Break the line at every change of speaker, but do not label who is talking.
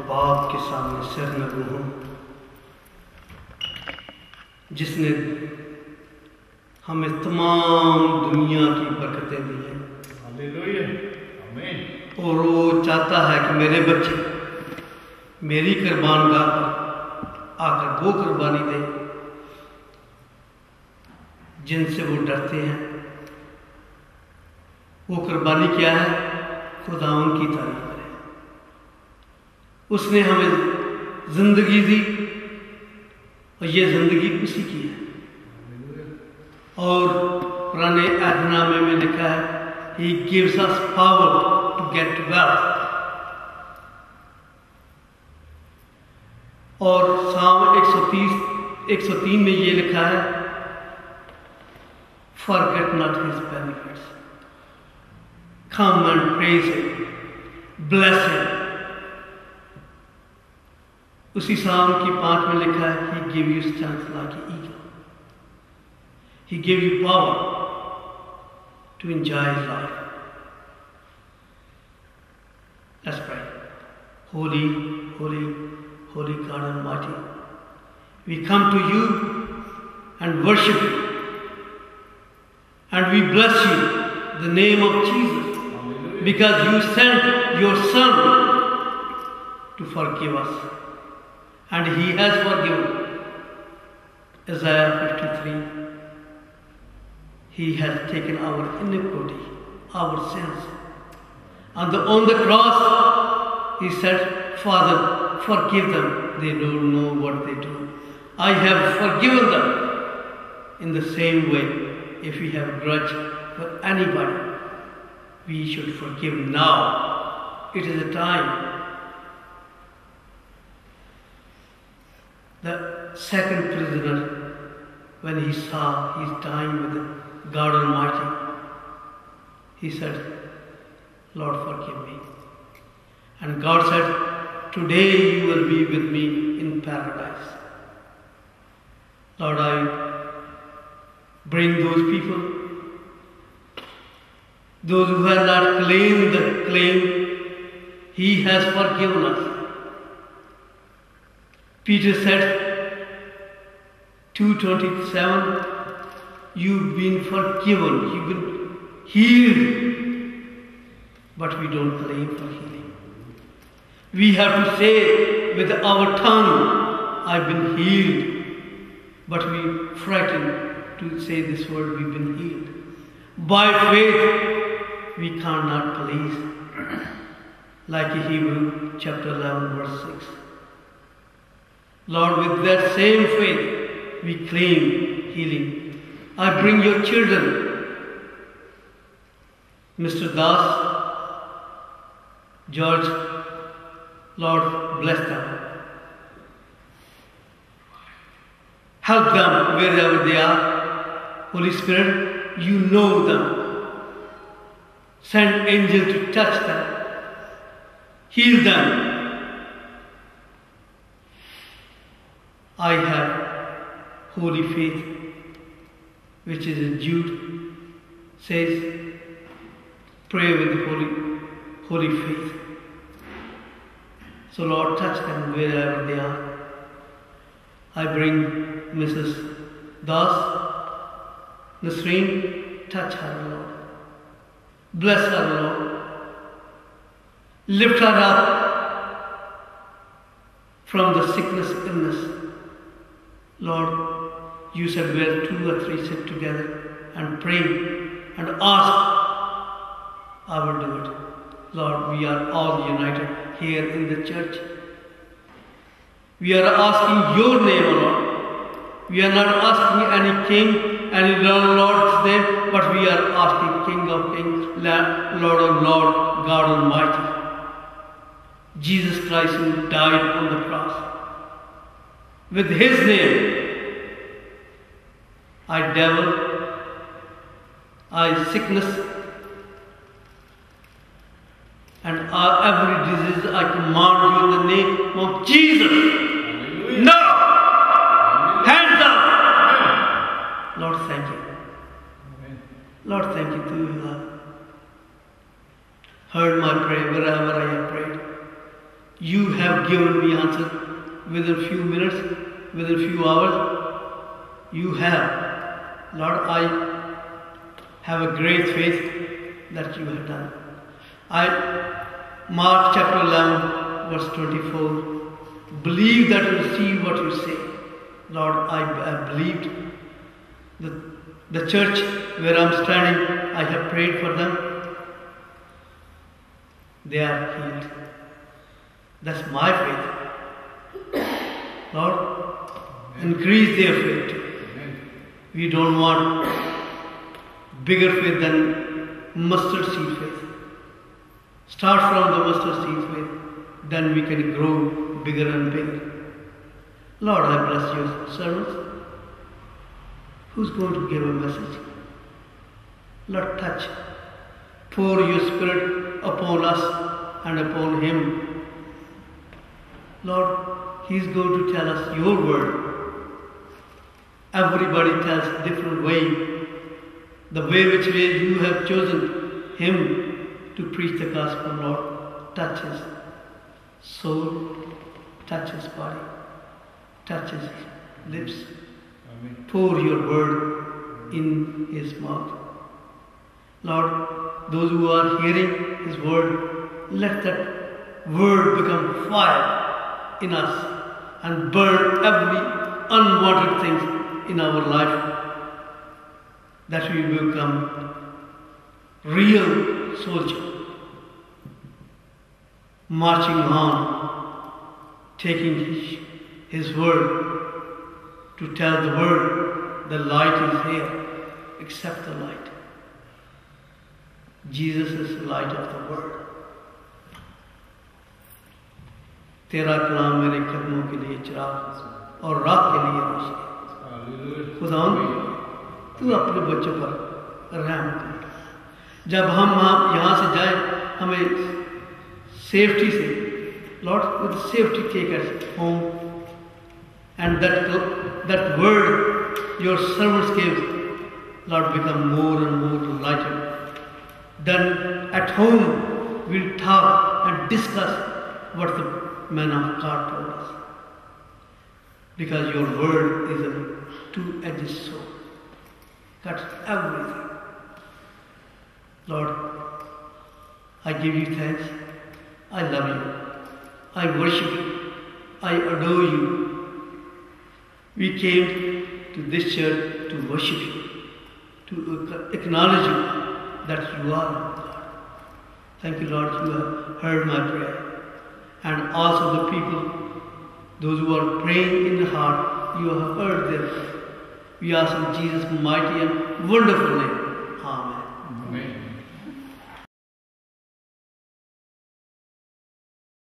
बाप के सामने सिर नगू हूँ, जिसने हमें तमाम दुनिया की बरकतें दी हैं।
हालेलुया, आमीन।
और वो चाहता है कि मेरे बच्चे मेरी कुर्बानगाह पर आकर वो कुर्बानी दें जिनसे वो डरते हैं। वो कुर्बानी क्या है? खुदावन की तारीफ करें। उसने हमें जिंदगी दी और ये जिंदगी उसी की है। और पुराने अहदनामे में लिखा है, He gives us power to get wealth। और साम 103 में ये लिखा है, Forget not his benefits, come and praise him, bless him। उसी साम की 5 में लिखा है, He give you strength like an eagle, He give you power to enjoy his life। Let's pray। Holy, holy, holy God Almighty, we come to you and worship you, and we bless you in the name of Jesus, because you sent your Son to forgive us, and he has forgiven। Isaiah 53, he has taken our iniquity, our sins, and on the cross he said, Father, forgive them, they don't know what they do। I have forgiven them। In the same way, if we have a grudge for anybody, we should forgive now. It is a time. The second prisoner, when he saw he's dying with God Almighty, he said, Lord, forgive me. And God said, today you will be with me in paradise। Lord, I bring those people, those who have not claimed the claim, he has forgiven us। Peter said, 2:27, you've been forgiven, you've been healed, but we don't claim for healing. We have to say with our tongue, I've been healed, but we frighten to say this word, we've been healed. By faith, we cannot please, like Hebrew chapter 11 verse 6. Lord, with that same faith, we claim healing. I bring your children, Mr. Das, George, Lord, bless them. Help them wherever they are. Holy Spirit, you know them. Send angels to touch them. Heal them. I have holy faith, which is in Jude, says, pray with holy faith. So Lord, touch them wherever they are. I bring Mrs. Das, Nasreen, touch her, Lord. Bless her, Lord. Lift her up from the sickness, illness. Lord, you said where 2 or 3 sit together and pray and ask, I will do it. Lord, we are all united here in the church. We are asking your name, O Lord. We are not asking any king, any Lord's name, but we are asking King of Kings, Lord of Lords, God Almighty. Jesus Christ who died on the cross. With his name, I devil, I sickness, and every disease I command you in the name of Jesus. Hallelujah. No! Amen. Hands up! Amen. Lord, thank you. Amen. Lord, thank you too. You have heard my prayer wherever I have prayed. You have given me answer within a few minutes, within a few hours. You have. Lord, I have a great faith that you have done. Mark chapter 11, verse 24. Believe that you receive what you say. Lord, I believed. The church where I'm standing, I have prayed for them. They are healed. That's my faith. Lord, increase their faith. We don't want bigger faith than mustard seed faith. Start from the mustard seed faith, then we can grow bigger and bigger. Lord, I bless your servants. Who's going to give a message? Lord, touch. Pour your spirit upon us and upon him. Lord, he's going to tell us your word. Everybody tells a different way. The which way you have chosen him to preach the gospel, Lord, touch his soul, touch his body, touch his lips. Amen. Pour your word in his mouth. Lord, those who are hearing his word, let that word become fire in us and burn every unwanted thing in our life, that we will become real soldiers, marching on, taking his word to tell the world the light is here, accept the light. Jesus is the light of the world. तेरा कलाम मेरे कदमों के लिए चिराग और राह के लिए रोशनी। खुदावन, तू अपने बच्चों पर रहम कर। जब हम यहाँ से जाए, हमें सेफ्टी से, Lord, with safety take us home, and that word your servants gave, Lord, become more and more lighter. Then at home we'll talk and discuss what the man of God told us. Because your word is a two-edged sword. Cuts everything. Lord, I give you thanks. I love you. I worship you. I adore you. We came to this church to worship you, to acknowledge you that you are God. Thank you, Lord, you have heard my prayer. And also the people, those who are praying in the heart, you have heard them. We ask in Jesus' mighty and wonderful name. Amen.
Amen.